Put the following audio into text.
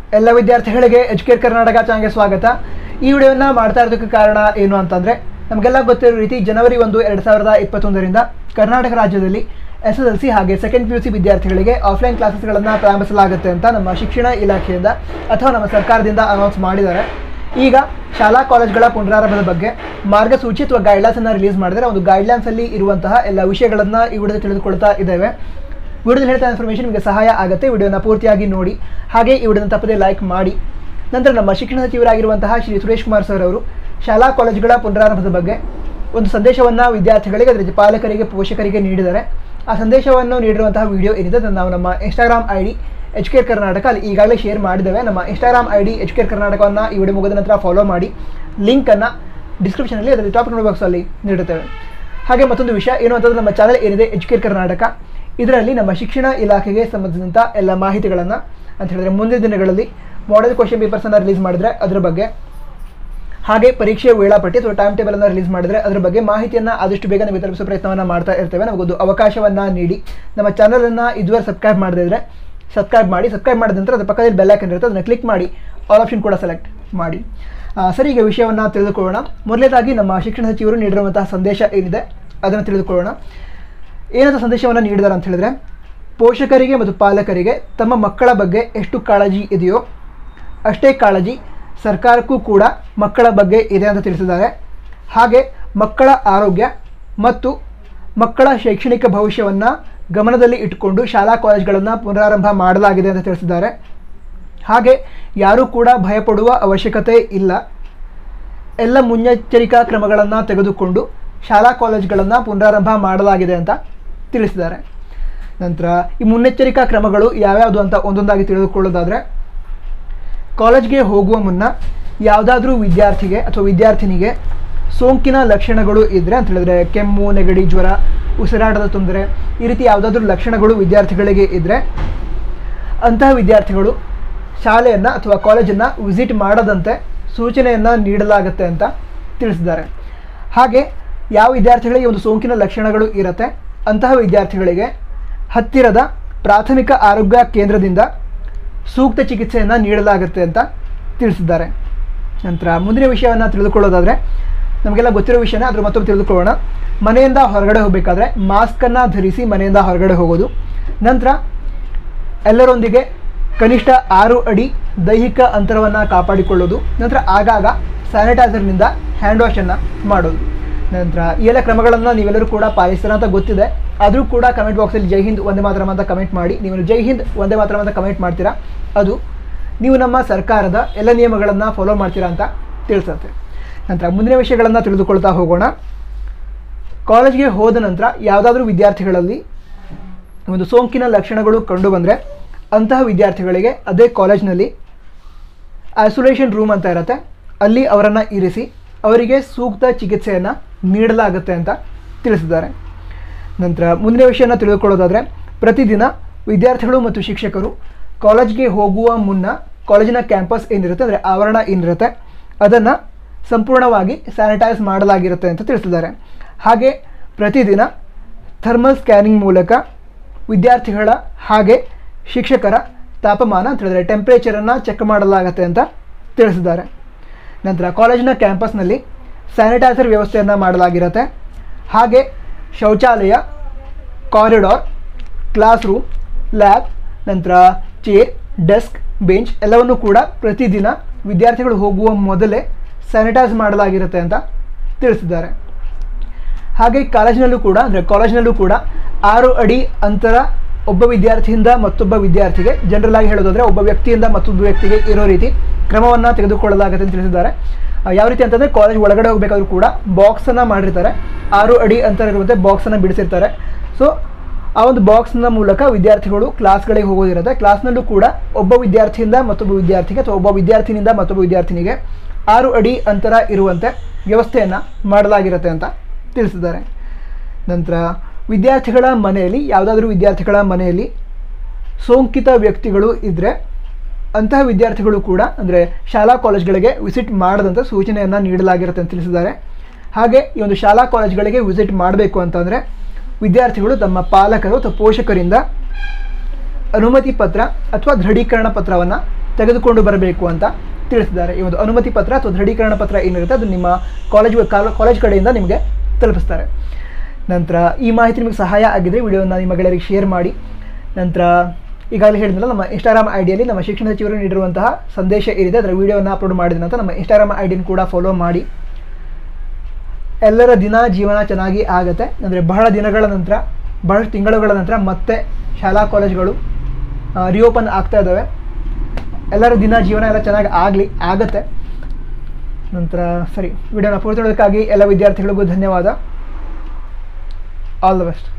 ಎಲ್ಲ ವಿದ್ಯಾರ್ಥಿಗಳಿಗೆ ಎಜುಕೇರ್ ಕರ್ನಾಟಕ ಚಾನಲ್ಗೆ ಸ್ವಾಗತ. ಈ ವಿಡಿಯೋನ ಮಾಡ್ತಾ ಇರೋದಕ್ಕೆ ಕಾರಣ ಏನು ಅಂತಂದರೆ, ನಮಗೆಲ್ಲ ಗೊತ್ತಿರೋ ರೀತಿ ಜನವರಿ 1, 2021ರಿಂದ ಕರ್ನಾಟಕ ರಾಜ್ಯದಲ್ಲಿ SSLC ಹಾಗೆ ಸೆಕೆಂಡ್ PUC ವಿದ್ಯಾರ್ಥಿಗಳಿಗೆ ಆಫ್ಲೈನ್ ಕ್ಲಾಸಸ್ಗಳನ್ನು ಪ್ರಾರಂಭಿಸಲಾಗುತ್ತೆ ಅಂತ ನಮ್ಮ ಶಿಕ್ಷಣ ಇಲಾಖೆಯಿಂದ ಅಥವಾ ನಮ್ಮ ಸರ್ಕಾರದಿಂದ ಅನೌನ್ಸ್ ಮಾಡಿದ್ದಾರೆ. ಈಗ ಶಾಲಾ ಕಾಲೇಜುಗಳ ಪುನರಾರಂಭದ ಬಗ್ಗೆ ಮಾರ್ಗಸೂಚಿ ಅಥವಾ ಗೈಡ್ಲೈನ್ಸನ್ನು ರಿಲೀಸ್ ಮಾಡಿದರೆ ಒಂದು ಗೈಡ್ಲೈನ್ಸಲ್ಲಿ ಇರುವಂತಹ ಎಲ್ಲ ವಿಷಯಗಳನ್ನು ಈ ವಿಡಿಯೋದಲ್ಲಿ ತಿಳಿದುಕೊಳ್ತಾ ಇದ್ದೇವೆ. ವಿಡಿಯೋದಲ್ಲಿ ಹೇಳ್ತಾ ಇನ್ಫಾರ್ಮೇಷನ್ ನಿಮಗೆ ಸಹಾಯ ಆಗುತ್ತೆ. ವಿಡಿಯೋನ ಪೂರ್ತಿಯಾಗಿ ನೋಡಿ, ಹಾಗೆ ಈ ವಿಡಿಯೋನ ತಪ್ಪದೇ ಲೈಕ್ ಮಾಡಿ. ನಂತರ ನಮ್ಮ ಶಿಕ್ಷಣ ಸಚಿವರಾಗಿರುವಂತಹ ಶ್ರೀ ಸುರೇಶ್ ಕುಮಾರ್ ಸರ್ ಅವರು ಶಾಲಾ ಕಾಲೇಜುಗಳ ಪುನರಾರಂಭದ ಬಗ್ಗೆ ಒಂದು ಸಂದೇಶವನ್ನು ವಿದ್ಯಾರ್ಥಿಗಳಿಗೆ, ಅದರ ಪಾಲಕರಿಗೆ, ಪೋಷಕರಿಗೆ ನೀಡಿದ್ದಾರೆ. ಆ ಸಂದೇಶವನ್ನು ನೀಡಿರುವಂತಹ ವಿಡಿಯೋ ಏನಿದೆ ಅದನ್ನು ನಾವು ನಮ್ಮ ಇನ್ಸ್ಟಾಗ್ರಾಮ್ ID EDUcare ಕರ್ನಾಟಕ ಅಲ್ಲಿ ಈಗಾಗಲೇ ಶೇರ್ ಮಾಡಿದ್ದೇವೆ. ನಮ್ಮ ಇನ್ಸ್ಟಾಗ್ರಾಮ್ ID EDUcare ಕರ್ನಾಟಕವನ್ನು ಈ ವಿಡಿಯೋ ಮುಗಿದ ನಂತರ ಫಾಲೋ ಮಾಡಿ. ಲಿಂಕನ್ನು ಡಿಸ್ಕ್ರಿಪ್ಷನಲ್ಲಿ ಅದರಲ್ಲಿ ಟಾಪ್ ಬಾಕ್ಸಲ್ಲಿ ನೀಡುತ್ತೇವೆ. ಹಾಗೆ ಮತ್ತೊಂದು ವಿಷಯ ಏನು ಅಂತಂದರೆ, ನಮ್ಮ ಚಾನಲ್ ಏನಿದೆ EDUcare ಕರ್ನಾಟಕ, ಇದರಲ್ಲಿ ನಮ್ಮ ಶಿಕ್ಷಣ ಇಲಾಖೆಗೆ ಸಂಬಂಧಿಸಿದಂಥ ಎಲ್ಲ ಮಾಹಿತಿಗಳನ್ನು ಅಂತ ಹೇಳಿದರೆ ಮುಂದಿನ ದಿನಗಳಲ್ಲಿ ಮಾಡೆಲ್ ಕ್ವಶನ್ ಪೇಪರ್ಸನ್ನು ರಿಲೀಸ್ ಮಾಡಿದರೆ ಅದರ ಬಗ್ಗೆ, ಹಾಗೆ ಪರೀಕ್ಷೆಯ ವೇಳಾಪಟ್ಟಿ ಅಥವಾ ಟೈಮ್ ಟೇಬಲನ್ನು ರಿಲೀಸ್ ಮಾಡಿದರೆ ಅದರ ಬಗ್ಗೆ ಮಾಹಿತಿಯನ್ನು ಆದಷ್ಟು ಬೇಗ ನಿಮಗೆ ತಲುಪಿಸೋ ಪ್ರಯತ್ನವನ್ನು ಮಾಡ್ತಾ ಇರ್ತೇವೆ. ನಮಗೊಂದು ಅವಕಾಶವನ್ನು ನೀಡಿ ನಮ್ಮ ಚಾನಲನ್ನು ಇದುವರೆಗೆ ಸಬ್ಸ್ಕ್ರೈಬ್ ಮಾಡದೇ ಇದ್ದರೆ ಸಬ್ಸ್ಕ್ರೈಬ್ ಮಾಡಿ. ಸಬ್ಸ್ಕ್ರೈಬ್ ಮಾಡಿದ ನಂತರ ಅದರ ಪಕ್ಕದಲ್ಲಿ ಬೆಲ್ ಐಕನ್ ಇರುತ್ತೆ, ಅದನ್ನು ಕ್ಲಿಕ್ ಮಾಡಿ ಆಲ್ ಆಪ್ಷನ್ ಕೂಡ ಸೆಲೆಕ್ಟ್ ಮಾಡಿ. ಸರಿ, ಈಗ ವಿಷಯವನ್ನು ತಿಳಿದುಕೊಳ್ಳೋಣ. ಮೊದಲನೇದಾಗಿ ನಮ್ಮ ಶಿಕ್ಷಣ ಸಚಿವರು ನೀಡಿರುವಂತಹ ಸಂದೇಶ ಏನಿದೆ ಅದನ್ನು ತಿಳಿದುಕೊಳ್ಳೋಣ. ಏನಂತ ಸಂದೇಶವನ್ನು ನೀಡಿದ್ದಾರೆ ಅಂತ ಹೇಳಿದ್ರೆ, ಪೋಷಕರಿಗೆ ಮತ್ತು ಪಾಲಕರಿಗೆ ತಮ್ಮ ಮಕ್ಕಳ ಬಗ್ಗೆ ಎಷ್ಟು ಕಾಳಜಿ ಇದೆಯೋ ಅಷ್ಟೇ ಕಾಳಜಿ ಸರ್ಕಾರಕ್ಕೂ ಕೂಡ ಮಕ್ಕಳ ಬಗ್ಗೆ ಇದೆ ಅಂತ ತಿಳಿಸಿದ್ದಾರೆ. ಹಾಗೆ ಮಕ್ಕಳ ಆರೋಗ್ಯ ಮತ್ತು ಮಕ್ಕಳ ಶೈಕ್ಷಣಿಕ ಭವಿಷ್ಯವನ್ನು ಗಮನದಲ್ಲಿ ಇಟ್ಟುಕೊಂಡು ಶಾಲಾ ಕಾಲೇಜುಗಳನ್ನು ಪುನರಾರಂಭ ಮಾಡಲಾಗಿದೆ ಅಂತ ತಿಳಿಸಿದ್ದಾರೆ. ಹಾಗೆ ಯಾರೂ ಕೂಡ ಭಯಪಡುವ ಅವಶ್ಯಕತೆ ಇಲ್ಲ, ಎಲ್ಲ ಮುನ್ನೆಚ್ಚರಿಕಾ ಕ್ರಮಗಳನ್ನು ತೆಗೆದುಕೊಂಡು ಶಾಲಾ ಕಾಲೇಜುಗಳನ್ನು ಪುನರಾರಂಭ ಮಾಡಲಾಗಿದೆ ಅಂತ ತಿಳಿಸಿದ್ದಾರೆ. ನಂತರ ಈ ಮುನ್ನೆಚ್ಚರಿಕಾ ಕ್ರಮಗಳು ಯಾವ್ಯಾವುದು ಅಂತ ಒಂದೊಂದಾಗಿ ತಿಳಿದುಕೊಳ್ಳೋದಾದರೆ, ಕಾಲೇಜ್ಗೆ ಹೋಗುವ ಮುನ್ನ ಯಾವುದಾದ್ರೂ ವಿದ್ಯಾರ್ಥಿಗೆ ಅಥವಾ ವಿದ್ಯಾರ್ಥಿನಿಗೆ ಸೋಂಕಿನ ಲಕ್ಷಣಗಳು ಇದ್ದರೆ ಅಂತ ಹೇಳಿದ್ರೆ ಕೆಮ್ಮು, ನೆಗಡಿ, ಜ್ವರ, ಉಸಿರಾಟದ ತೊಂದರೆ, ಈ ರೀತಿ ಯಾವುದಾದ್ರೂ ಲಕ್ಷಣಗಳು ವಿದ್ಯಾರ್ಥಿಗಳಿಗೆ ಇದ್ದರೆ ಅಂತಹ ವಿದ್ಯಾರ್ಥಿಗಳು ಶಾಲೆಯನ್ನು ಅಥವಾ ಕಾಲೇಜನ್ನು ವಿಸಿಟ್ ಮಾಡದಂತೆ ಸೂಚನೆಯನ್ನು ನೀಡಲಾಗುತ್ತೆ ಅಂತ ತಿಳಿಸಿದ್ದಾರೆ. ಹಾಗೆ ಯಾವ ವಿದ್ಯಾರ್ಥಿಗಳಿಗೆ ಒಂದು ಸೋಂಕಿನ ಲಕ್ಷಣಗಳು ಇರುತ್ತೆ ಅಂತಹ ವಿದ್ಯಾರ್ಥಿಗಳಿಗೆ ಹತ್ತಿರದ ಪ್ರಾಥಮಿಕ ಆರೋಗ್ಯ ಕೇಂದ್ರದಿಂದ ಸೂಕ್ತ ಚಿಕಿತ್ಸೆಯನ್ನು ನೀಡಲಾಗುತ್ತೆ ಅಂತ ತಿಳಿಸಿದ್ದಾರೆ. ನಂತರ ಮುಂದಿನ ವಿಷಯವನ್ನು ತಿಳಿದುಕೊಳ್ಳೋದಾದರೆ, ನಮಗೆಲ್ಲ ಗೊತ್ತಿರೋ ವಿಷಯನ ಅದ್ರ ಮತ್ತೊಮ್ಮೆ ತಿಳಿದುಕೊಳ್ಳೋಣ. ಮನೆಯಿಂದ ಹೊರಗಡೆ ಹೋಗಬೇಕಾದ್ರೆ ಮಾಸ್ಕನ್ನು ಧರಿಸಿ ಮನೆಯಿಂದ ಹೊರಗಡೆ ಹೋಗೋದು. ನಂತರ ಎಲ್ಲರೊಂದಿಗೆ ಕನಿಷ್ಠ 6 ಅಡಿ ದೈಹಿಕ ಅಂತರವನ್ನು ಕಾಪಾಡಿಕೊಳ್ಳೋದು. ನಂತರ ಆಗಾಗ ಸ್ಯಾನಿಟೈಸರ್ನಿಂದ ಹ್ಯಾಂಡ್ ವಾಶನ್ನು ಮಾಡೋದು. ನಂತರ ಈ ಎಲ್ಲ ಕ್ರಮಗಳನ್ನು ನೀವೆಲ್ಲರೂ ಕೂಡ ಪಾಲಿಸ್ತೀರ ಅಂತ ಗೊತ್ತಿದೆ. ಆದರೂ ಕೂಡ ಕಮೆಂಟ್ ಬಾಕ್ಸಲ್ಲಿ ಜೈ ಹಿಂದ್ ವಂದೇ ಮಾತರಂ ಅಂತ ಕಮೆಂಟ್ ಮಾಡಿ. ನೀವು ಜೈ ಹಿಂದ್ ವಂದೇ ಮಾತರಂ ಅಂತ ಕಮೆಂಟ್ ಮಾಡ್ತೀರಾ, ಅದು ನೀವು ನಮ್ಮ ಸರ್ಕಾರದ ಎಲ್ಲ ನಿಯಮಗಳನ್ನು ಫಾಲೋ ಮಾಡ್ತೀರಾ ಅಂತ ತಿಳಿಸುತ್ತೆ. ನಂತರ ಮುಂದಿನ ವಿಷಯಗಳನ್ನು ತಿಳಿದುಕೊಳ್ತಾ ಹೋಗೋಣ. ಕಾಲೇಜ್ಗೆ ಹೋದ ನಂತರ ಯಾವುದಾದ್ರೂ ವಿದ್ಯಾರ್ಥಿಗಳಲ್ಲಿ ಒಂದು ಸೋಂಕಿನ ಲಕ್ಷಣಗಳು ಕಂಡುಬಂದರೆ ಅಂತಹ ವಿದ್ಯಾರ್ಥಿಗಳಿಗೆ ಅದೇ ಕಾಲೇಜ್ನಲ್ಲಿ ಐಸೋಲೇಷನ್ ರೂಮ್ ಅಂತ ಇರುತ್ತೆ, ಅಲ್ಲಿ ಅವರನ್ನು ಇರಿಸಿ ಅವರಿಗೆ ಸೂಕ್ತ ಚಿಕಿತ್ಸೆಯನ್ನು ನೀಡಲಾಗುತ್ತೆ ಅಂತ ತಿಳಿಸಿದ್ದಾರೆ. ನಂತರ ಮುಂದಿನ ವಿಷಯನ ತಿಳಿದುಕೊಳ್ಳೋದಾದರೆ, ಪ್ರತಿದಿನ ವಿದ್ಯಾರ್ಥಿಗಳು ಮತ್ತು ಶಿಕ್ಷಕರು ಕಾಲೇಜ್ಗೆ ಹೋಗುವ ಮುನ್ನ ಕಾಲೇಜಿನ ಕ್ಯಾಂಪಸ್ ಏನಿರುತ್ತೆ, ಅಂದರೆ ಆವರಣ ಏನಿರುತ್ತೆ, ಅದನ್ನು ಸಂಪೂರ್ಣವಾಗಿ ಸ್ಯಾನಿಟೈಸ್ ಮಾಡಲಾಗಿರುತ್ತೆ ಅಂತ ತಿಳಿಸಿದ್ದಾರೆ. ಹಾಗೆ ಪ್ರತಿದಿನ ಥರ್ಮಲ್ ಸ್ಕ್ಯಾನಿಂಗ್ ಮೂಲಕ ವಿದ್ಯಾರ್ಥಿಗಳ ಹಾಗೆ ಶಿಕ್ಷಕರ ತಾಪಮಾನ ಅಂತ ಹೇಳಿದ್ರೆ ಟೆಂಪ್ರೇಚರನ್ನು ಚೆಕ್ ಮಾಡಲಾಗುತ್ತೆ ಅಂತ ತಿಳಿಸಿದ್ದಾರೆ. ನಂತರ ಕಾಲೇಜಿನ ಕ್ಯಾಂಪಸ್ನಲ್ಲಿ ಸ್ಯಾನಿಟೈಸರ್ ವ್ಯವಸ್ಥೆಯನ್ನು ಮಾಡಲಾಗಿರುತ್ತೆ. ಹಾಗೆ ಶೌಚಾಲಯ, ಕಾರಿಡಾರ್, ಕ್ಲಾಸ್ ರೂಮ್, ಲ್ಯಾಬ್, ನಂತರ ಚೇರ್, ಡೆಸ್ಕ್, ಬೆಂಚ್ ಎಲ್ಲವನ್ನೂ ಕೂಡ ಪ್ರತಿದಿನ ವಿದ್ಯಾರ್ಥಿಗಳು ಹೋಗುವ ಮೊದಲೇ ಸ್ಯಾನಿಟೈಸ್ ಮಾಡಲಾಗಿರುತ್ತೆ ಅಂತ ತಿಳಿಸಿದ್ದಾರೆ. ಹಾಗೆ ಕಾಲೇಜಿನಲ್ಲೂ ಕೂಡ 6 ಅಡಿ ಅಂತರ ಒಬ್ಬ ವಿದ್ಯಾರ್ಥಿಯಿಂದ ಮತ್ತೊಬ್ಬ ವಿದ್ಯಾರ್ಥಿಗೆ, ಜನರಲ್ ಆಗಿ ಹೇಳೋದಾದರೆ ಒಬ್ಬ ವ್ಯಕ್ತಿಯಿಂದ ಮತ್ತೊಬ್ಬ ವ್ಯಕ್ತಿಗೆ ಇರೋ ರೀತಿ ಕ್ರಮವನ್ನು ತೆಗೆದುಕೊಳ್ಳಲಾಗುತ್ತೆ ಅಂತ ತಿಳಿಸಿದ್ದಾರೆ. ಯಾವ ರೀತಿ ಅಂತಂದರೆ, ಕಾಲೇಜ್ ಒಳಗಡೆ ಹೋಗಬೇಕಾದ್ರೂ ಕೂಡ ಬಾಕ್ಸನ್ನು ಮಾಡಿರ್ತಾರೆ, 6 ಅಡಿ ಅಂತರ ಇರುವಂತೆ ಬಾಕ್ಸನ್ನು ಬಿಡಿಸಿರ್ತಾರೆ. ಸೊ ಆ ಒಂದು ಬಾಕ್ಸ್ನ ಮೂಲಕ ವಿದ್ಯಾರ್ಥಿಗಳು ಕ್ಲಾಸ್ಗಳಿಗೆ ಹೋಗೋದಿರುತ್ತೆ. ಕ್ಲಾಸ್ನಲ್ಲೂ ಕೂಡ ಒಬ್ಬ ವಿದ್ಯಾರ್ಥಿಯಿಂದ ಮತ್ತೊಬ್ಬ ವಿದ್ಯಾರ್ಥಿಗೆ ಅಥವಾ ಒಬ್ಬ ವಿದ್ಯಾರ್ಥಿನಿಂದ ಮತ್ತೊಬ್ಬ ವಿದ್ಯಾರ್ಥಿನಿಗೆ 6 ಅಡಿ ಅಂತರ ಇರುವಂತೆ ವ್ಯವಸ್ಥೆಯನ್ನು ಮಾಡಲಾಗಿರುತ್ತೆ ಅಂತ ತಿಳಿಸಿದ್ದಾರೆ. ನಂತರ ವಿದ್ಯಾರ್ಥಿಗಳ ಮನೆಯಲ್ಲಿ ಯಾವುದಾದ್ರೂ ವಿದ್ಯಾರ್ಥಿಗಳ ಮನೆಯಲ್ಲಿ ಸೋಂಕಿತ ವ್ಯಕ್ತಿಗಳು ಇದ್ದರೆ ಅಂತಹ ವಿದ್ಯಾರ್ಥಿಗಳು ಕೂಡ ಅಂದರೆ ಶಾಲಾ ಕಾಲೇಜುಗಳಿಗೆ ವಿಸಿಟ್ ಮಾಡದಂಥ ಸೂಚನೆಯನ್ನು ನೀಡಲಾಗಿರುತ್ತೆ ಅಂತ ತಿಳಿಸಿದ್ದಾರೆ. ಹಾಗೆ ಈ ಒಂದು ಶಾಲಾ ಕಾಲೇಜುಗಳಿಗೆ ವಿಸಿಟ್ ಮಾಡಬೇಕು ಅಂತಂದರೆ ವಿದ್ಯಾರ್ಥಿಗಳು ತಮ್ಮ ಪಾಲಕರು ಅಥವಾ ಪೋಷಕರಿಂದ ಅನುಮತಿ ಪತ್ರ ಅಥವಾ ದೃಢೀಕರಣ ಪತ್ರವನ್ನು ತೆಗೆದುಕೊಂಡು ಬರಬೇಕು ಅಂತ ತಿಳಿಸಿದ್ದಾರೆ. ಈ ಒಂದು ಅನುಮತಿ ಪತ್ರ ಅಥವಾ ದೃಢೀಕರಣ ಪತ್ರ ಏನಿರುತ್ತೆ ಅದು ನಿಮ್ಮ ಕಾಲೇಜ್ ಕಡೆಯಿಂದ ನಿಮಗೆ ತಲುಪಿಸ್ತಾರೆ. ನಂತರ ಈ ಮಾಹಿತಿ ನಿಮಗೆ ಸಹಾಯ ಆಗಿದ್ದರೆ ವಿಡಿಯೋನ ನಿಮ್ಮ ಗೆಳೆಯರಿಗೆ ಶೇರ್ ಮಾಡಿ. ನಂತರ ಈಗಾಗಲೇ ಹೇಳಿದ್ನಲ್ಲ, ನಮ್ಮ ಇನ್ಸ್ಟಾಗ್ರಾಮ್ ಐಡಿಯಲ್ಲಿ ನಮ್ಮ ಶಿಕ್ಷಣ ಸಚಿವರು ನೀಡಿರುವಂತಹ ಸಂದೇಶ ಏನಿದೆ ಅದರ ವಿಡಿಯೋನ ಅಪ್ಲೋಡ್ ಮಾಡಿದ ನಂತರ ನಮ್ಮ ಇನ್ಸ್ಟಾಗ್ರಾಮ್ ಐಡಿಯನ್ನು ಕೂಡ ಫಾಲೋ ಮಾಡಿ. ಎಲ್ಲರ ದಿನ ಜೀವನ ಚೆನ್ನಾಗಿ ಆಗುತ್ತೆ. ಅಂದರೆ ಬಹಳ ದಿನಗಳ ನಂತರ, ಬಹಳಷ್ಟು ತಿಂಗಳುಗಳ ನಂತರ ಮತ್ತೆ ಶಾಲಾ ಕಾಲೇಜುಗಳು ರಿಓಪನ್ ಆಗ್ತಾ ಇದ್ದಾವೆ. ಎಲ್ಲರ ದಿನ ಜೀವನ ಎಲ್ಲ ಚೆನ್ನಾಗಿ ಆಗುತ್ತೆ. ನಂತರ ಸರಿ, ವಿಡಿಯೋನ ಪೂರ್ತಿ ನೋಡೋದಕ್ಕಾಗಿ ಎಲ್ಲ ವಿದ್ಯಾರ್ಥಿಗಳಿಗೂ ಧನ್ಯವಾದ. All the best.